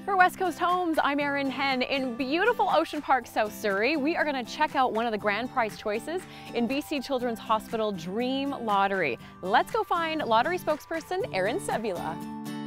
For West Coast Homes, I'm Erin in beautiful Ocean Park, South Surrey. We are going to check out one of the grand prize choices in BC Children's Hospital Dream Lottery. Let's go find lottery spokesperson Erin Cebula.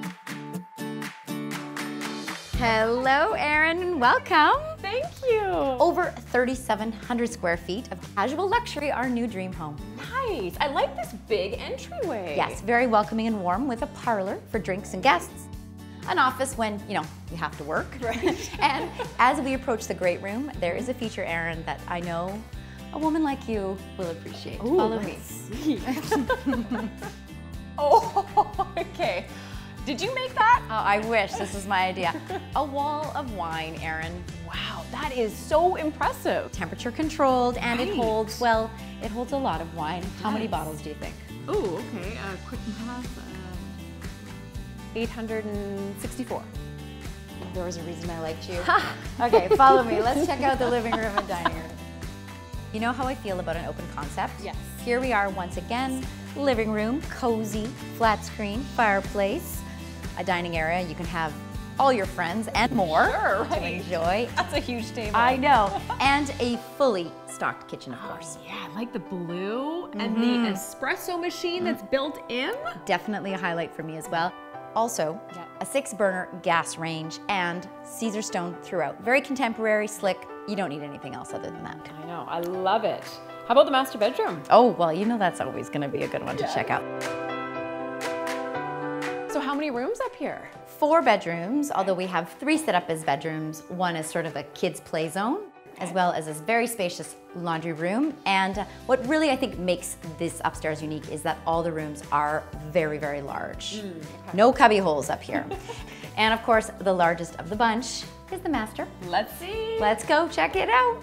Hello, Erin, and welcome. Thank you. Over 3,700 square feet of casual luxury, our new dream home. Nice. I like this big entryway. Yes, very welcoming and warm with a parlor for drinks and guests. An office when, you have to work. Right. And as we approach the great room, there is a feature, Erin, that I know a woman like you will appreciate. Ooh, Follow me. See. Oh, okay. Did you make that? Oh, I wish. This was my idea. A wall of wine, Erin. Wow, that is so impressive. Temperature controlled, and Right. it holds a lot of wine. How many bottles do you think? Oh, okay. Quick math. 864. There was a reason I liked you. Okay, follow me. Let's check out the living room and dining room. You know how I feel about an open concept? Yes. Here we are once again. Living room, cozy, flat screen, fireplace, a dining area. You can have all your friends and more to enjoy. That's a huge table. I know. And a fully stocked kitchen, of course. Yeah, I like the blue and the espresso machine that's built in. Definitely a highlight for me as well. Also, a 6-burner gas range and Caesar stone throughout. Very contemporary, slick. You don't need anything else other than that. I know, I love it. How about the master bedroom? Oh, well, that's always gonna be a good one to check out. So how many rooms up here? 4 bedrooms, although we have 3 set up as bedrooms. One is sort of a kids' play zone, as well as this very spacious laundry room. And what really I think makes this upstairs unique is that all the rooms are very, very large. No cubby holes up here. And of course, the largest of the bunch is the master. Let's see. Let's go check it out.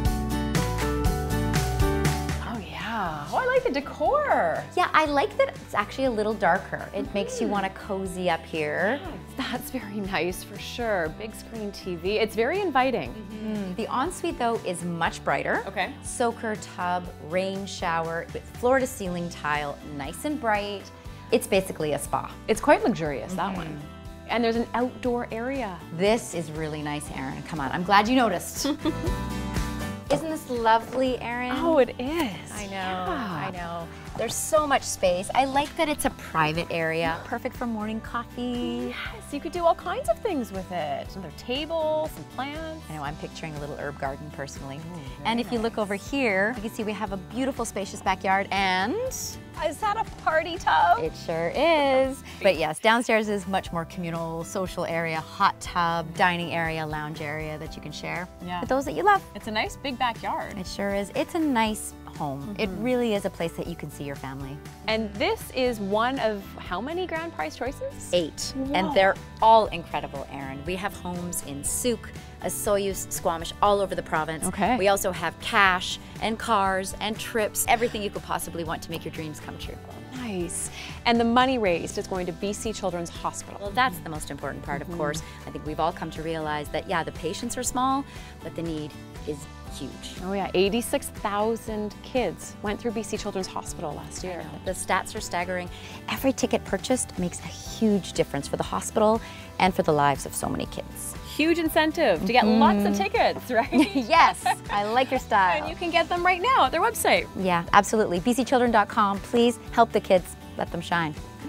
Oh yeah, oh I like the decor. Yeah, I like that it's actually a little darker. It makes you want to cozy up here. That's very nice for sure. Big screen TV. It's very inviting. The ensuite though is much brighter. Okay. Soaker tub, rain shower with floor to ceiling tile, nice and bright. It's basically a spa. It's quite luxurious, that one. And there's an outdoor area. This is really nice, Erin. Come on, I'm glad you noticed. Isn't this lovely, Erin? Oh, it is. I know, I know. There's so much space. I like that it's a private area, perfect for morning coffee. Yes, you could do all kinds of things with it. Another table, some plants. I know, I'm picturing a little herb garden personally. And if you look over here, you can see we have a beautiful spacious backyard and... Is that a party tub? It sure is. But yes, downstairs is much more communal, social area, hot tub, dining area, lounge area that you can share with those that you love. It's a nice big backyard. It sure is. It's a nice home. It really is a place that you can see your family. And this is one of how many grand prize choices? 8. Whoa. And they're all incredible, Erin. We have homes in Souk, Osoyoos, Squamish, all over the province. Okay. We also have cash and cars and trips, everything you could possibly want to make your dreams come true. Nice. And the money raised is going to BC Children's Hospital. Well, that's the most important part, of course. I think we've all come to realize that, yeah, the patients are small, but the need is huge. Oh yeah, 86,000 kids went through BC Children's Hospital last year. The stats are staggering. Every ticket purchased makes a huge difference for the hospital and for the lives of so many kids. Huge incentive to get lots of tickets, right? Yes, I like your style. And you can get them right now at their website. Yeah, absolutely. bcchildren.com. Please help the kids. Let them shine.